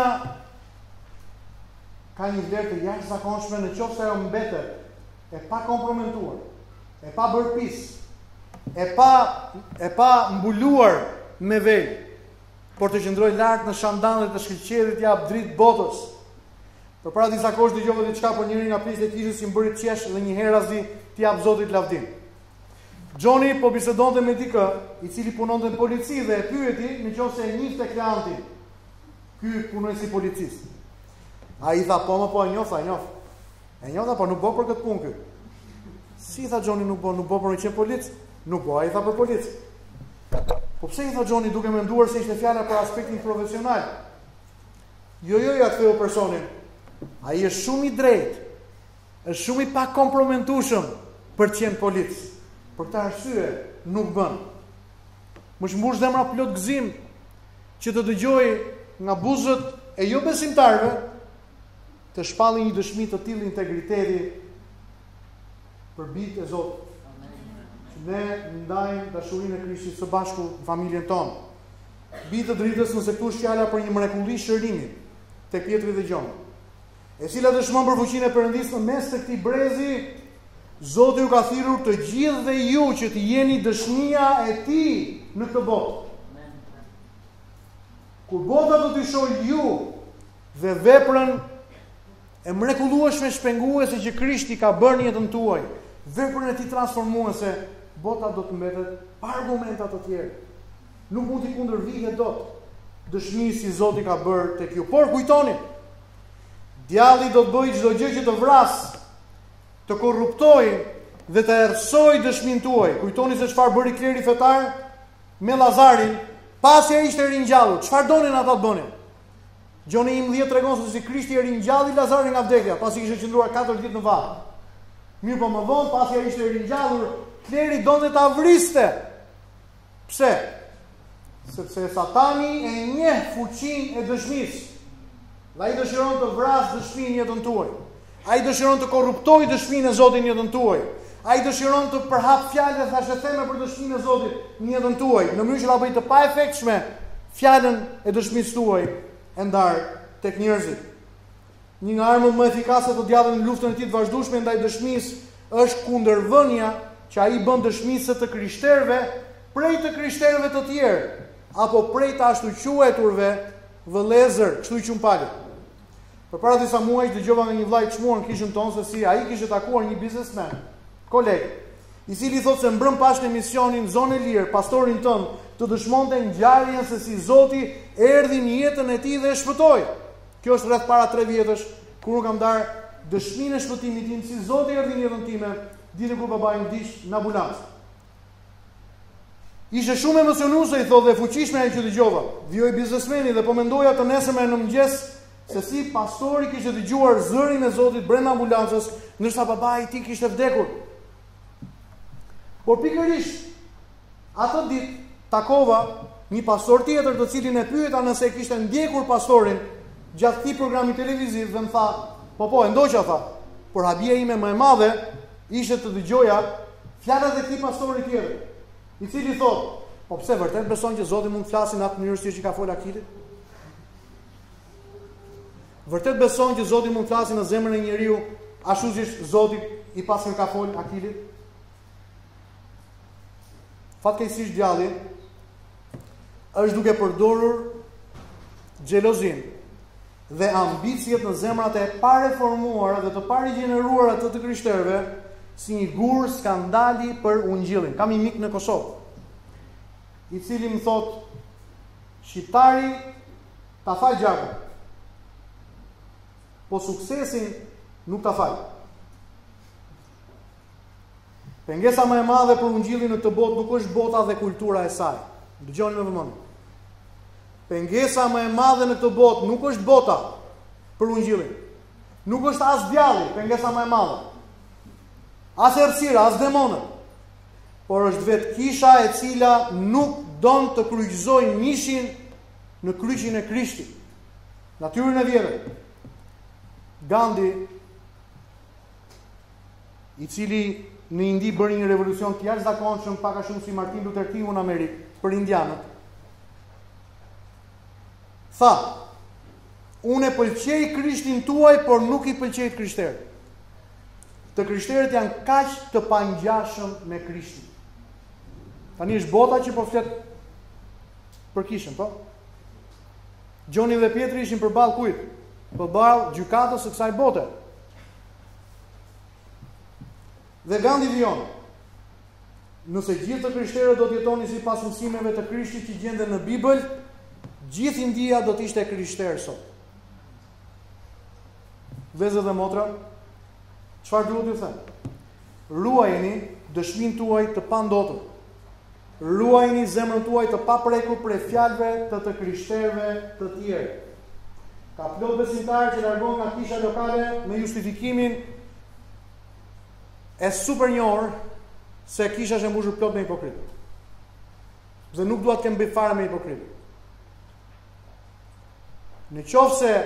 A: ka një vlerë të jashtëzakonshme në qoftë se ajo mbetet e pa komprometuar, e pa bërë pis, e pa e pa mbuluar me vel, por të qëndroj lart në shandan dhe të shkëlqyerit jap dritë botës. Përpara disa kohësh dëgjova diçka për njërin nga prishtë e kishës që mbëri qesh dhe një herë asdi t'i jap Zotit lavdim. Gjoni po bisedonte me dikë, i cili punonte në polici dhe e pyeti nëse e njihte klientin. Ky punoi si policist. Ai tha po më po e njoh, e njoh. E njoh apo nuk bë për këtë punë ky? Si tha Gjoni nuk bë, nuk bë për një polic? Nuk bë, ai tha për polic. Po pse i tha Gjoni duke menduar se ishte fjala për aspektin profesional? Jo, jo, ja ktheu personin. Ai është shumë i drejtë. Është shumë i pa komprometueshëm për të qenë polic. Për këtë arsye nuk bën. Më shmbush zemra plot gëzim që të dëgjoj nga buzët e jo besimtarëve të shpallin një dëshmi të tillë integriteti për bijtë e Zotit. Ne ndajmë dashurinë e Krishtit së bashku në familjen tonë. Bijtë të dritës nëse këtu është fjala për një mrekulli shërimi tek Pjetri dhe Gjoni, e cila dëshmon për fuqinë e Perëndisë në mes të këtij brezi. Zoti ju ka thirrur të gjithë dhe ju që të jeni dëshmia e Tij në këtë botë. Kur bota do t'i shohë ju dhe veprën e mrekullueshme shpenguese që Krishti ka bërë në jetën tuaj, veprën e Tij transformuese, bota do të mbetet pa argumenta të tjera. Nuk mund t'i kundërvihet dot dëshmisë si Zoti ka bërë tek ju. Por kujtoni, djalli do të bëjë çdo gjë që të vrasë, të korruptojë dhe të errësojë dëshminë tuaj. Kujtoni se çfarë bëri kleri fetar me Lazarin pasi ai ishte ringjallur. Çfarë donin ata të bënin? Gjoni njëmbëdhjetë tregon se si Krishti e ringjalli Lazarin nga vdekja, pasi kishte qëndruar katër ditë në varr. Mirë po më vonë, pasi ai ishte ringjallur, kleri donte ta vriste. Pse? Sepse Satani e njeh fuqinë e dëshmisë. Dhe ai dëshiron të vrasë dëshminë në jetën tuaj. Ai dëshiron të korruptojë dëshminë e Zotit në jetën tuaj. Ai dëshiron të përhap fjalët e thashë theme për dëshminë e Zotit në jetën tuaj, në mënyrë që ta bëjë të paefektshme fjalën e dëshmisë tuaj e ndar tek njerëzit. Një nga armët më efikase të djathtë në luftën e tij të vazhdueshme ndaj dëshmisë është kundërvënia që ai bën dëshmisë të krishterëve prej të krishterëve të tjerë, apo prej të ashtu quajturve vëllezër, kështu i quajnë palët. Përpara disa muajsh dëgjova nga një vllai i çmuar në kishën tonë se si ai kishte takuar një biznesmen, koleg, i cili thotë se mbrëm pas në misionin në zonë e lirë, pastorin tënd të dëshmonte ngjarjen se si Zoti erdhi në jetën e tij dhe e shpëtoi. Kjo është rreth para tre vjetësh, kur unë kam dar dëshminë e shpëtimit tim si Zoti erdhi në jetën time, ditën kur babai më dish në ambulancë. Ishte shumë emocionuese, i thotë, dhe fuqishme ajo që dëgjova. Vjoi biznesmeni dhe po mendoja të nesërmen në mëngjes se si pastori kishte dëgjuar zërin e Zotit brenda ambulancës, ndërsa babai i tij kishte vdekur. Por pikërisht atë ditë takova një pastor tjetër, të cilin e pyeta nëse kishte ndjekur pastorin gjatë këtij programi televiziv dhe më tha, po po, e ndoqa, tha, por habia ime më e madhe ishte të dëgjoja fjalët e këtij pastori tjetër, i cili thotë, po pse vërtet beson që Zoti mund të flasë në atë mënyrë siç i ka folur Akilit? Vërtet beson që Zoti mund të flasë në zemrën e njeriu ashtu siç Zoti i pastër ka folur Akilit? Fatkeqësisht djalli është duke përdorur xhelozin dhe ambicjet në zemrat e pareformuara dhe të parigjeneruara të të krishterëve si një gur skandali për ungjillin. Kam një mik në Kosovë, i cili më thot, shqiptari ta fal gjakun, po suksesin nuk ta fal. Pengesa më e madhe për ungjillin në këtë botë nuk është bota dhe kultura e saj. Dëgjoni me vëmendje. Pengesa më e madhe në këtë botë nuk është bota për ungjillin. Nuk është as djalli, pengesa më e madhe. as errësira, as demonët, por është vetë kisha e cila nuk don të kryqëzojë mishin në kryqin e Krishtit. Natyrën e vjetër. Gandhi, i cili në Indi bëri një revolucion të jashtëzakonshëm, pak a shumë si Martin Luther King në Amerikë, për indianët, tha: unë e pëlqej Krishtin tuaj, por nuk i pëlqej krishterët. Të krishterët janë kaq të pangjashëm me Krishtin. Tani është bota që po flet për kishën, po? Gjoni dhe Pietri ishin përballë kujt? Përballë gjykatës së kësaj bote. Dhe Gandhi vion: nëse gjithë të krishterët do të jetonin sipas mësimeve të Krishtit që gjenden në Bibël, gjithë India do të ishte krishterë sot. Vëllezër dhe motra, çfarë duhet t'ju them? Ruajeni dëshminë tuaj të pandotur. Ruajeni zemrën tuaj të paprekur prej fjalëve të të krishterëve të tjerë. Ka plot besimtarë që largohen nga kisha lokale me justifikimin e supernjohur se kisha është e mbushur plot me hipokritë. Dhe nuk dua të kem bëj fare me hipokritë. Në qoftë se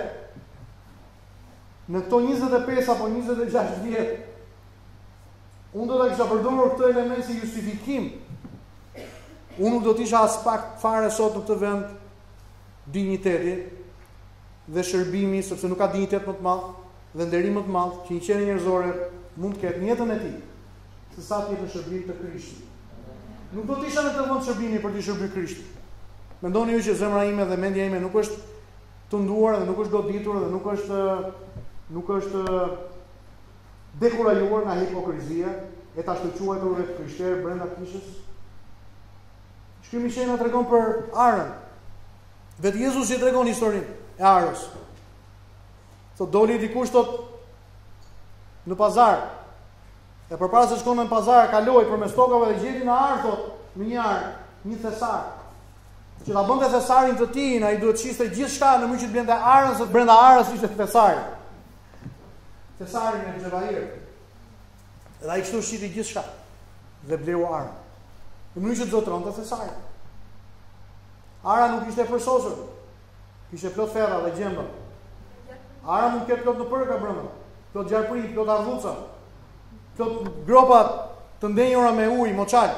A: në këto njëzet e pesë apo njëzet e gjashtë vjet unë do të kisha përdorur këtë element si justifikim, unë nuk do të isha as pak fare sot në këtë vend dinjiteti dhe shërbimi, sepse nuk ka dinjitet më të madh dhe nderim më të madh që një qenie njerëzore mund të ketë në jetën e tij, se sa të jetë në shërbim të Krishtit. Nuk do të isha në të vend shërbimi për të shërbyer Krishtin. Mendoni ju që zemra ime dhe mendja ime nuk është të nduar dhe nuk është goditur dhe nuk është nuk është dekurajuar nga hipokrizia e ta shkëlquar vetë krishterë brenda kishës? Shkrimi i Shenjtë tregon për Arën. Vetë Jezusi tregon historinë e Arës. Thot doli dikush thot në pazar. E përpara se shkon në pazar, kaloi përmes tokave dhe gjeti në Arë thot në një Arë, një thesar. Që ta bënte thesarin të tij, ai duhet të shiste gjithçka në mënyrë që të blente Arën, se brenda Arës ishte thesari. Thesarin e Xhevair. Dhe ai kështu shiti gjithçka dhe bleu Arën. Në mënyrë që të zotronte thesarin. Ara nuk ishte përsosur. Kishte plot ferra dhe gjemba. Ara mund të ketë plot në përka brenda. Plot gjarpri, plot ardhuca. Plot gropa të ndenjura me ujë, moçal.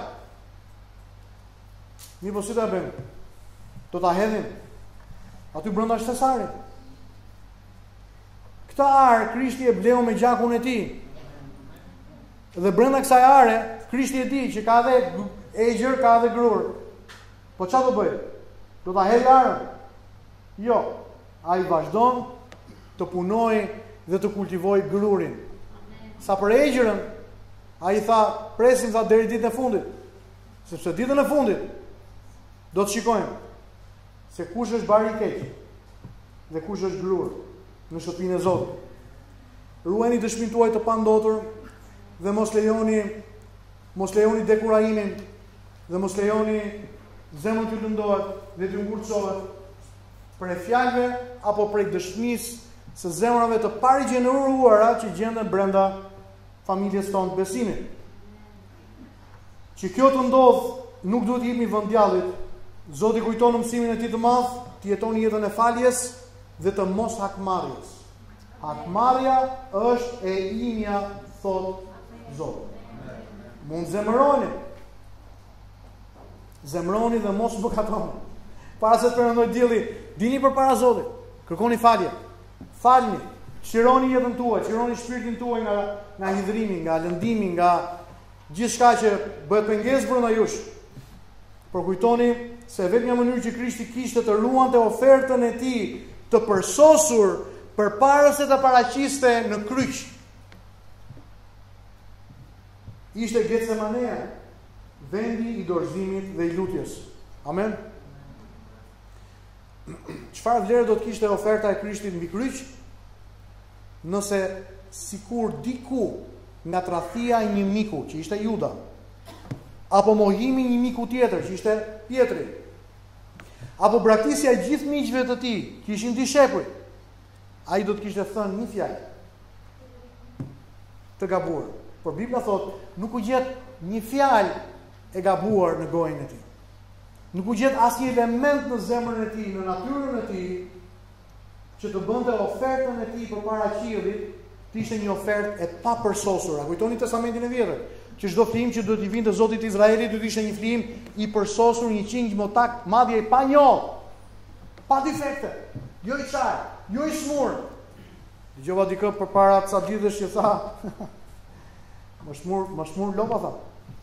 A: Mi po si ta bëjmë? Do ta hedhim. Aty brenda është thesari. Këtë arë Krishti e bleu me gjakun e tij. Dhe brenda kësaj are, Krishti e di që ka edhe egër, ka edhe grur. Po çfarë do bëj? Do ta hedh arën? Jo. Ai vazhdon të punojë dhe të kultivojë grurin. Sa për egjërën, ai tha, presim tha deri ditën e fundit. Sepse ditën e fundit do të shikojmë se kush është bari i keq dhe kush është grur në shtëpinë e Zotit. Ruajeni dëshminë tuaj të pandotur dhe mos lejoni mos lejoni dekurajimin dhe mos lejoni zemrën të lëndohet dhe të ngurcohet për fjalëve apo për dëshmisë së zemrave të parigjeneruara që gjenden brenda familjes tonë të besimit. Që kjo të ndodh nuk duhet të jemi vendjallit. Zoti kujton në mësimin e tij të madh, të jetoni jetën e faljes dhe të mos hakmarrjes. Hakmarrja është e imja, thot Zoti. Mund zemroni. Zemroni dhe mos mëkatoni. Para se të perëndoj dielli, dini përpara Zotit. Kërkoni falje. Falni. Çironi jetën tuaj, çironi shpirtin tuaj nga nga hidhrimi, nga lëndimi, nga gjithçka që bëhet pengesë brenda jush. Por kujtoni se vetëm një mënyrë që Krishti kishte të ruante ofertën e tij të përsosur përpara se të paraqiste në kryq. Ishte Getsemanea, vendi i dorëzimit dhe i lutjes. Amen. Çfarë vlerë do të kishte oferta e Krishtit mbi kryq? Nëse sikur diku nga tradhtia e një miku që ishte Juda, apo mohimi një miku tjetër që ishte Pietri, apo braktisja e gjithë miqve të tij që ishin dishepujt, ai do të kishte thënë një fjalë të gabuar. Por Bibla thot, nuk u gjet një fjalë e gabuar në gojën e tij. Nuk u gjet asnjë element në zemrën e tij, në natyrën e tij, që të bënte ofertën e tij përpara qiellit, të ishte një ofertë e papërsosur. A kujtoni Testamentin e Vjetër? Që çdo flijim që duhet i vinte Zotit të Izraelit duhet ishte një flijim i përsosur, një qingj motak, madje i panjoll, pa defekte, jo i çaj, jo i smur. Dëgjova dikë përpara ca ditësh që tha, më shmur, më shmur lopa tha.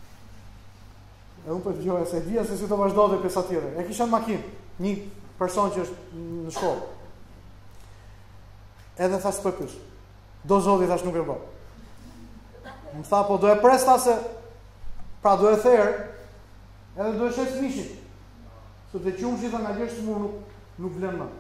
A: E unë për të gjoja se e dhja se si të vazhdo dhe pesa tjere. E kisha në makinë, një person që është në shkollë. Edhe thash për kysh. Do Zoti thash nuk e bë. Më tha, po do e pres ta se, pra do e therë, edhe do e shes mishin. Së të qumë që tha nga gjeshtë mu nuk, nuk vlen më.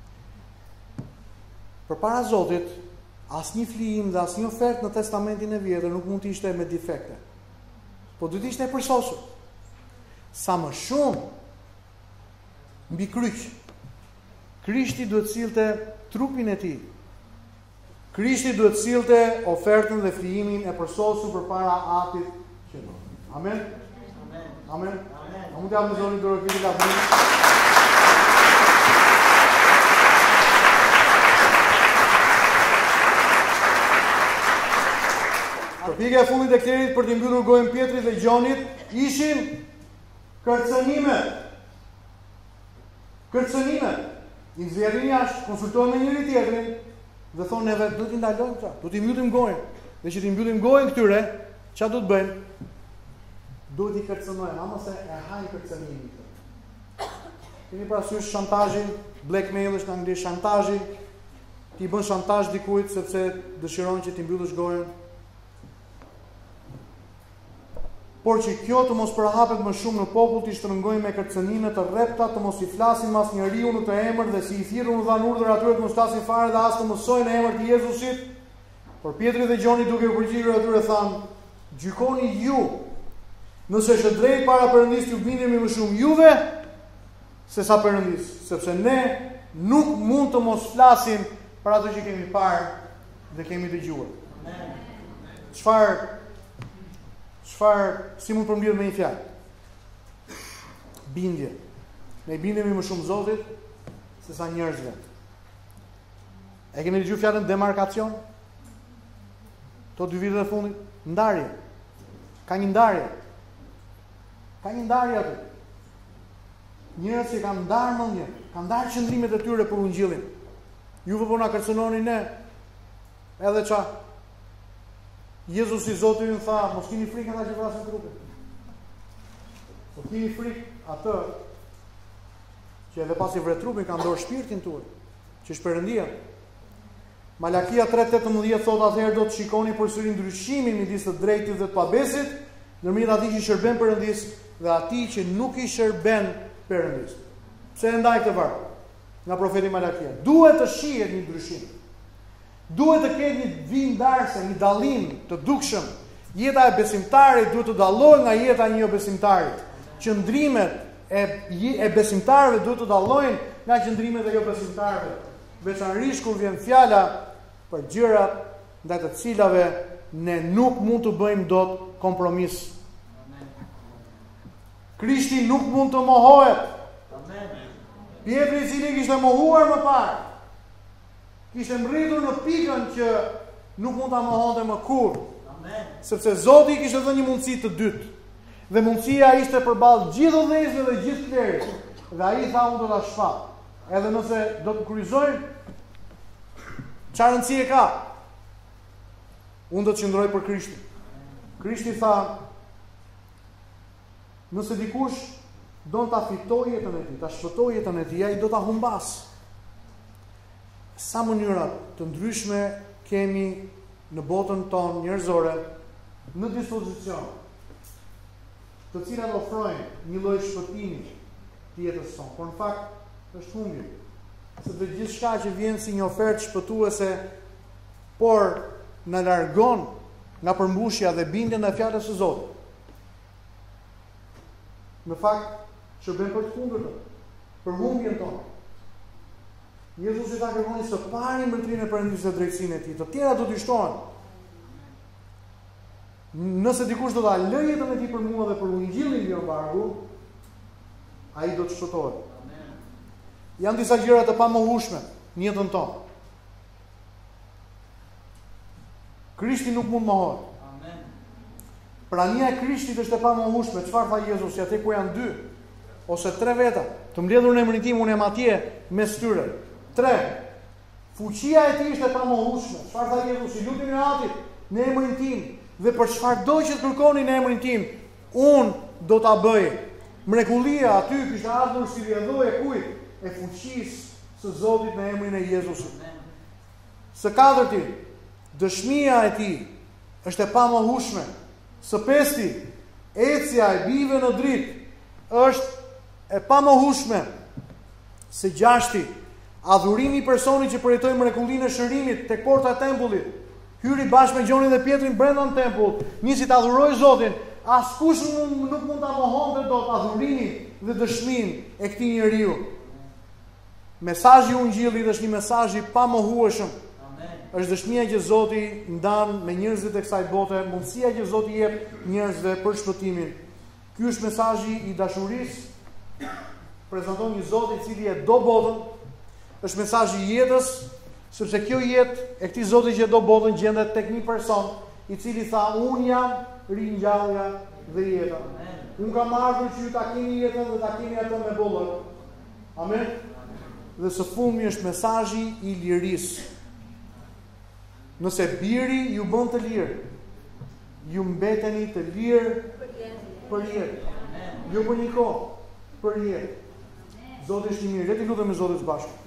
A: Për para Zotit, as një flijim dhe as një ofert në Testamentin e Vjetër nuk mund të ishte me defekte. Po du të ishte e përsosur. Sa më shumë mbi kryq, Krishti duhet sillte trupin e tij. Krishti duhet sillte ofertën dhe flijimin e përsosur përpara atit që do. Amen. Amen. Amen. A mund të japim zonin dorë këtë lavdë? Përpjekja e fundit e klerit për të mbyllur gojën Pjetrit dhe Gjonit ishin kërcënime. Kërcënime. I nxjerrin jashtë, konsultojnë me njëri tjetrin dhe thonë neve do t'i ndalojmë këta, do t'i mbyllim gojën. Dhe që t'i mbyllim gojën këtyre, çfarë do të bëjmë? Do t'i kërcënojmë, ama se e hajnë kërcënimin këtë. Keni parasysh shantazhin, blackmail është në anglisht shantazhi, ti bën shantazh dikujt sepse dëshiron që t'i mbyllësh gojën. Por që kjo të mos përhapet më shumë në popull, t'i shtrëngojnë me kërcënime të rrepta, të mos i flasin mas njeriu në të emër dhe si i thirrur u dhan urdhër atyre të mos flasin fare dhe as të mësojnë në emër të Jezusit. Por Pietri dhe Gjoni duke u përgjigjur atyre thanë, gjykoni ju, nëse është drejt para Perëndis ju bindemi më shumë juve se sa Perëndis, sepse ne nuk mund të mos flasim për ato që kemi parë dhe kemi dëgjuar. Çfarë Çfarë si mund përmbledh me një fjalë? Bindje. Ne bindemi më shumë Zotit se sa njerëzve. E keni dëgjuar fjalën demarkacion? To dy vitet e fundit, ndarje. Ka një ndarje. Ka një ndarje aty. Njerëz që kanë ndarë mendje, kanë ndarë qëndrimet e tyre për ungjillin. Juve po na kërcënoni ne. Edhe ça? Jezusi Zoti ju tha, mos keni frikë ata që vrasin trupin. Mos keni frikë atë që edhe pasi vret trupin ka dorë shpirtin tuaj, që është Perëndia. Malakia tre tetëmbëdhjetë thot atëherë do të shikoni përsëri ndryshimin midis të drejtit dhe të pabesit, ndërmjet atij që shërben Perëndis dhe atij që nuk i shërben Perëndis. Pse e ndaj këtë varg? Nga profeti Malakia. Duhet të shihet një ndryshim. Duhet të ketë një vindarse, një dallim të dukshëm. Jeta e besimtarit duhet të dallohet nga jeta e një besimtarit. Qëndrimet e e besimtarëve duhet të dallohen nga qëndrimet e jo besimtarëve. Veçanërisht kur vjen fjala për gjërat ndaj të cilave ne nuk mund të bëjmë dot kompromis. Krishti nuk mund të mohohet. Pietri i cili kishte mohuar më parë, kishte mbërritur në pikën që nuk mund ta mohonte më kurrë. Amen. Sepse Zoti kishte dhënë një mundësi të dytë. Dhe mundësia ishte përballë gjithë udhëheqësve dhe gjithë klerit. Dhe ai tha unë do ta shfaq. Edhe nëse do të kryqëzojnë, çfarë rëndësie ka? Unë do të qëndroj për Krishtin. Krishti tha, nëse dikush do ta fitojë jetën e tij, ta shpëtojë jetën e tij, ai do ta humbas. Sa mënyra të ndryshme kemi në botën tonë njerëzore në dispozicion, të cilat ofrojnë një lloj shpëtimi të jetës sonë, por në fakt është humbje. Sepse gjithçka që vjen si një ofertë shpëtuese, por na largon nga përmbushja dhe bindja ndaj fjalës së Zotit. Në fakt, shërben për të kundërtën, për humbjen tonë. Jezusi ta kërkoni së pari mbretërinë e Perëndisë dhe drejtsinë e tij, të tjera do t'i shtohen. Nëse dikush do ta lë jetën e tij për mua dhe për ungjillin e mbarku, ai do të shpëtohet. Amen. Janë disa gjëra të pamohueshme në jetën tonë. Krishti nuk mund mohohet. Amen. Prania e Krishtit është e pamohueshme. Çfarë tha Jezusi, atë ku janë dy ose tre veta, të mbledhur në emrin tim, unë jam atje mes tyre. Tre. Fuqia e tij është e pamohueshme. Çfarë tha Jezusi, luteni Atit në emrin tim dhe për çfarëdo që të kërkoni në emrin tim, unë do ta bëj. Mrekullia aty kishte ardhur si rrjedhë e kujt? E fuqisë së Zotit në emrin e Jezusit. Së katërti, dëshmia e tij është e pamohueshme. Së pesti, ecja e bijve në dritë është e pamohueshme. Së gjashti, adhurimi i personit që përjetoi mrekullinë e shërimit tek porta e tempullit, hyri bashkë me Gjonin dhe Pjetrin brenda në tempull, nisi të adhurojë Zotin, askush nuk, nuk mund ta mohonte dot adhurimin dhe dëshminë e këtij njeriu. Mesazhi i ungjillit është një mesazh i pamohueshëm. Është dëshmia që Zoti ndan me njerëzit e kësaj bote, mundësia që Zoti jep njerëzve për shpëtimin. Ky është mesazhi i dashurisë. Prezanton një Zot i cili e do botën. Është mesazhi i jetës, sepse kjo jetë e këtij Zoti që do botën gjendet tek një person i cili tha, unë jam ringjallja dhe jeta. Unë kam ardhur që ju ta keni jetën dhe ta keni atë me bollë. Amen. Dhe së fundmi është mesazhi i lirisë. Nëse biri ju bën të lirë, ju mbeteni të lirë për jetë. Jo për një kohë, për jetë. Zoti është i mirë. Le të lutemi Zotit së bashku.